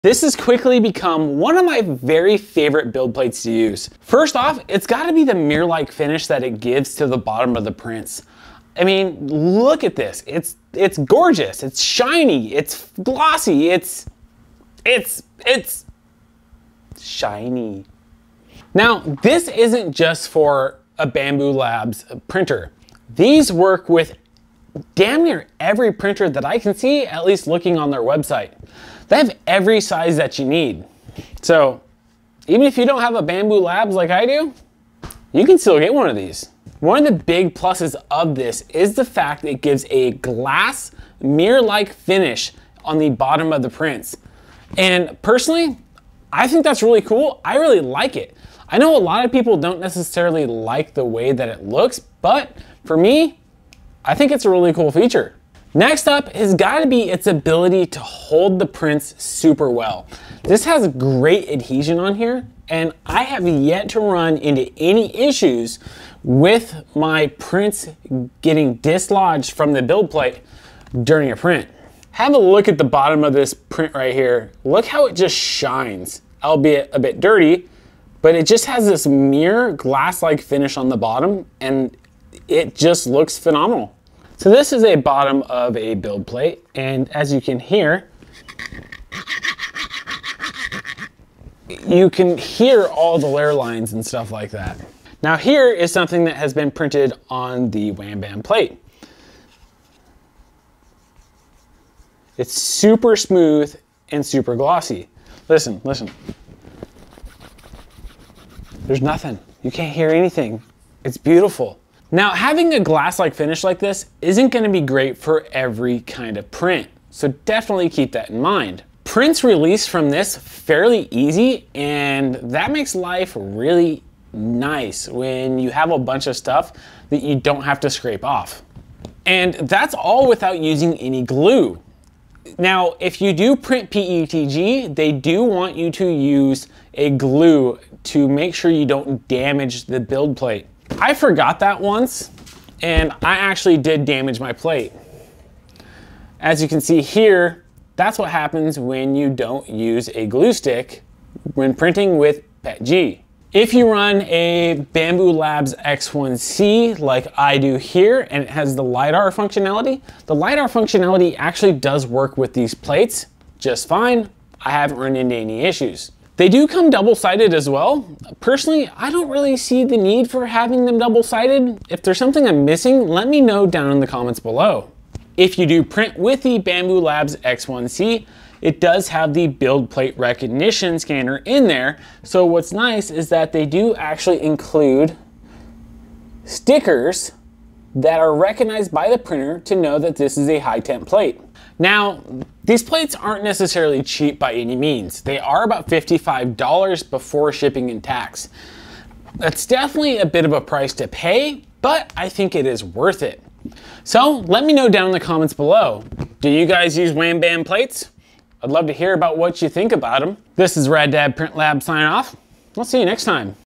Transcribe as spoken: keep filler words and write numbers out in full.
This has quickly become one of my very favorite build plates to use. First off, it's gotta be the mirror-like finish that it gives to the bottom of the prints. I mean, look at this. It's it's gorgeous, it's shiny, it's glossy, it's, it's, it's shiny. Now, this isn't just for a Bambu Labs printer. These work with damn near every printer that I can see, at least looking on their website. They have every size that you need. So even if you don't have a Bambu Labs like I do, you can still get one of these. One of the big pluses of this is the fact that it gives a glass mirror-like finish on the bottom of the prints. And personally, I think that's really cool. I really like it. I know a lot of people don't necessarily like the way that it looks, but for me, I think it's a really cool feature. Next up has got to be its ability to hold the prints super well. This has great adhesion on here, and I have yet to run into any issues with my prints getting dislodged from the build plate during a print. Have a look at the bottom of this print right here. Look how it just shines, albeit a bit dirty, but it just has this mirror glass-like finish on the bottom, and it just looks phenomenal. So this is a bottom of a build plate, and as you can hear, you can hear all the layer lines and stuff like that. Now here is something that has been printed on the Wham Bam plate. It's super smooth and super glossy. Listen, listen. There's nothing. You can't hear anything. It's beautiful. Now, having a glass-like finish like this isn't going to be great for every kind of print, so definitely keep that in mind. Prints release from this fairly easy, and that makes life really nice when you have a bunch of stuff that you don't have to scrape off. And that's all without using any glue. Now, if you do print P E T G, they do want you to use a glue to make sure you don't damage the build plate. I forgot that once, and I actually did damage my plate. As you can see here, that's what happens when you don't use a glue stick when printing with P E T G. If you run a Bambu Labs X one C like I do here, and it has the LiDAR functionality, the LiDAR functionality actually does work with these plates just fine. I haven't run into any issues. They do come double-sided as well. Personally, I don't really see the need for having them double-sided. If there's something I'm missing, let me know down in the comments below. If you do print with the Bambu Labs X one C, it does have the build plate recognition scanner in there. So what's nice is that they do actually include stickers that are recognized by the printer to know that this is a high temp plate. Now, these plates aren't necessarily cheap by any means. They are about fifty-five dollars before shipping and tax. That's definitely a bit of a price to pay, but I think it is worth it. So let me know down in the comments below. Do you guys use Wham Bam plates? I'd love to hear about what you think about them. This is Rad Dad Print Lab signing off. I'll see you next time.